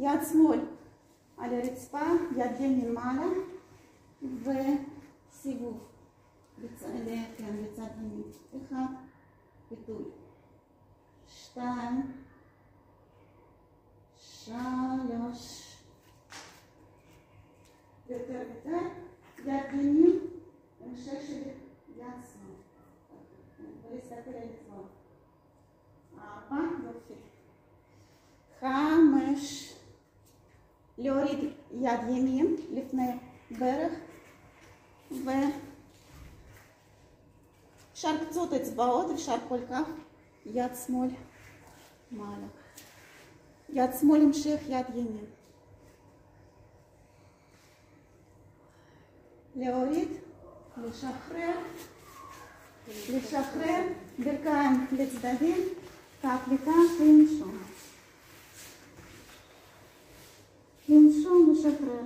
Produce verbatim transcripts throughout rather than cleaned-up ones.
יד שמאל על הרצפה, יד ימין מעלה וסיבוב בצד ימין. אחד, פיתול. שתיים, שלוש. יותר יותר, יד ימין, המשך של יד שמאל. ולהסתכל על עצמו. ארבע, יופי. חמש. להוריד יד ימין לפני ברך ואפשר קצות אצבעות, אפשר כל כך. יד שמאל מעלה. יד שמאל המשך יד ימין. להוריד, לשחרר, לשחרר, ברכיים לצדדים, כך וכך לנשום. לנשום לשחרר.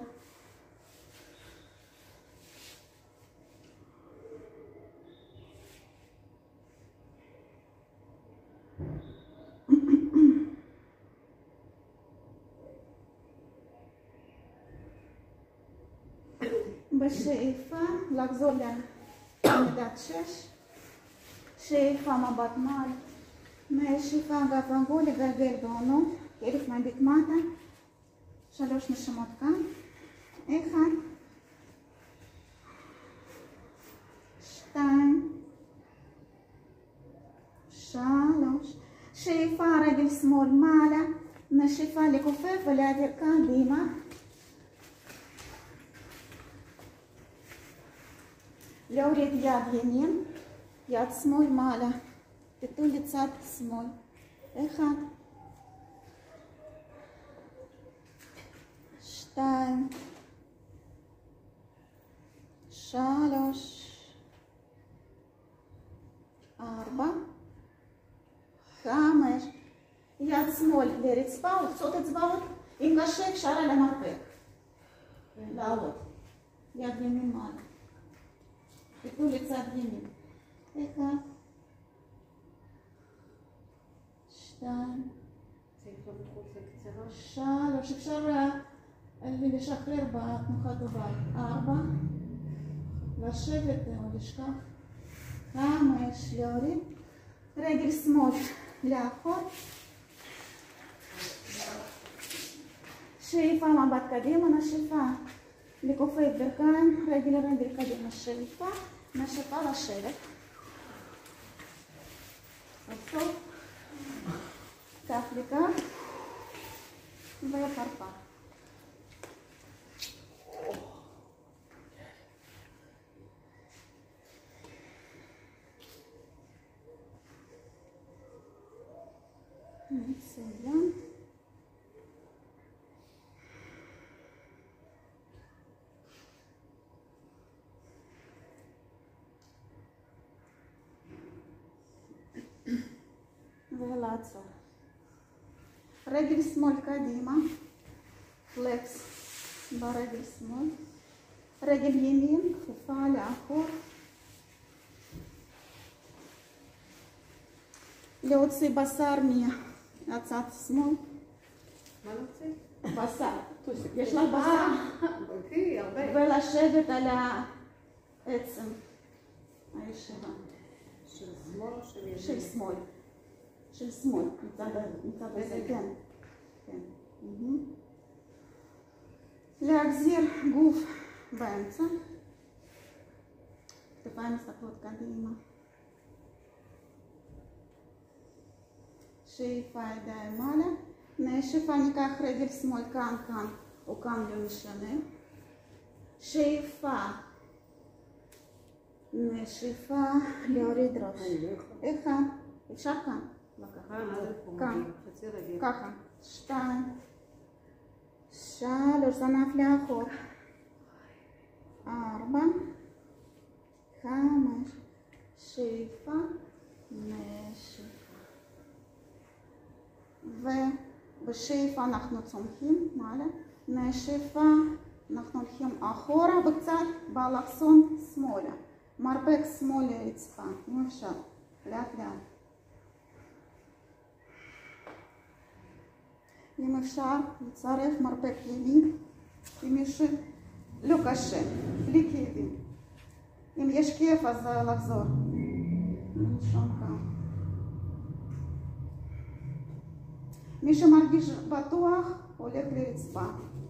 בשאיפה לחזור לעמדת שש, שאיפה מבט מעל, מהשאיפה גב עגול לגלגל בעונות, כרף מביט מטה, שלוש נשמות כאן, אחד, שתיים, שלוש, שאיפה רגל שמאל מעלה, נשיפה לכופף ולהעביר קדימה, להוריד יד ימין, יד שמאל מעלה, פיתול לצד שמאל, אחד, שתיים, שלוש, ארבע, חמש, יד שמאל לרצפה, וקצות אצבעות, אם קשה אפשר על המרפק, לעלות, יד ימין מעלה. פיתול לצד ימין. אחד, שתיים, שלוש, אפשר לשחרר בתנוחה טובה. ארבע, לשבת או לשכב. חמש, להוריד. רגל שמאל לאחור. שאיפה מבט קדימה, נשיפה. לכופף ברכיים, רגל לרגל קדימה, שאיפה, נשיפה לשבת. בסוף, כך וכך, ופרפר. מצוין. ולעצור. רגל שמאל קדימה, פלקס ברגל שמאל, רגל ימין, כפופה לאחור, להוציא בשר מהצד שמאל. מה להוציא? בשר. יש לך בשר? ולשבת על העצם הישיבה. של שמאל או של ימין? של שמאל. של שמאל, מצד הזה, כן. להחזיר גוף באמצע. כתפיים מסתכלות קדימה. שאיפה ידיים מעלה. נשיפה ניקח רגל שמאל כאן, כאן או כאן, לא משנה. שאיפה. נשיפה להוריד ראש. אחד. אפשר כאן. כאן. ככה. שתיים. שלוש. זנב לאחור. ארבע. חמש. שאיפה. נשיפה. ובשאיפה אנחנו צומחים מעלה. נשיפה אנחנו הולכים אחורה בקצת באלכסון שמאלה. מרפק שמאל לרצפה. אם אפשר. לאט לאט. אם אפשר לצרף מרפק ימין, אם יש לא קשה, בלי כאבים. אם יש כאב אז לחזור. לישון כאן. מי שמרגיש בטוח הולך לרצפה.